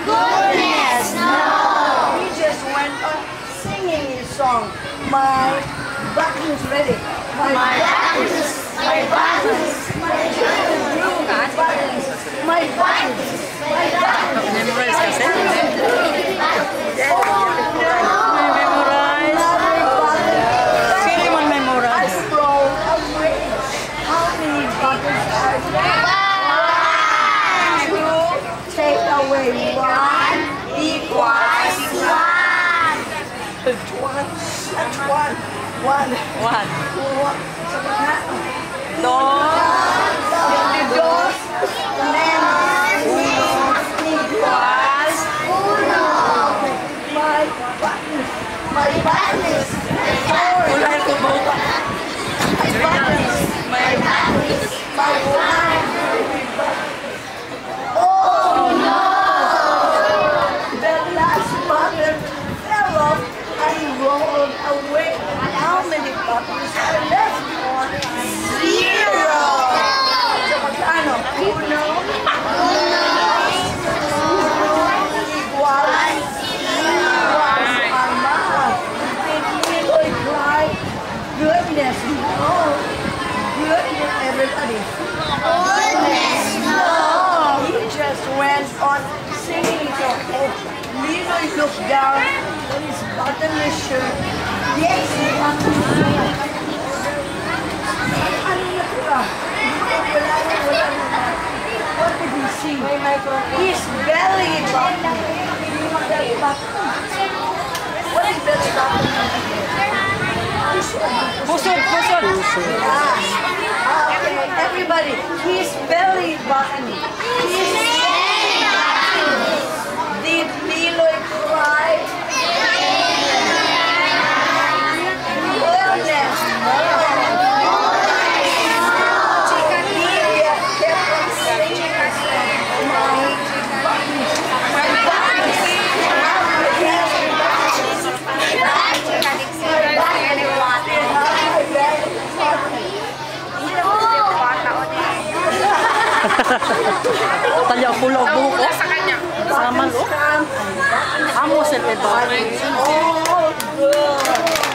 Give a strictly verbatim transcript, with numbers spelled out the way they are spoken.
Goodness, no. He just went on singing his song. My button's ready. My, My buttons. my buttons, My buttons. My buttons. My buttons. Memorize kasi. May memorize. Sino man I memorize? scroll away. How many buttons are there? Two. Take away one equals one. One. That's one. One. One. One. Dos. Dos. Menos equals uno. My buttons. My buttons. Ulay ko ba? My buttons. May My one. Oh no! The last button fell off and rolled away. How many buttons are left? Zero! So magkano? Uno? Uno equals equals ama. Did Niloy cry? Goodness, no. Goodness, everybody. goodness, no. He just went on singing so oh, Leroy looked down at his buttonless shirt. Yes, he buttonless shirt. Ano na ito? Wala na, wala na. What did he see? His belly button. Belly button. What is belly button? pusod, pusod. Ah, okay, everybody, his belly button. His belly button. Did Niloy cry? Goodness, no. He kept on singing his song. My buttons, my buttons, Talya pulo buhok ko. Sama lo. Amo sa pedo. oh, good.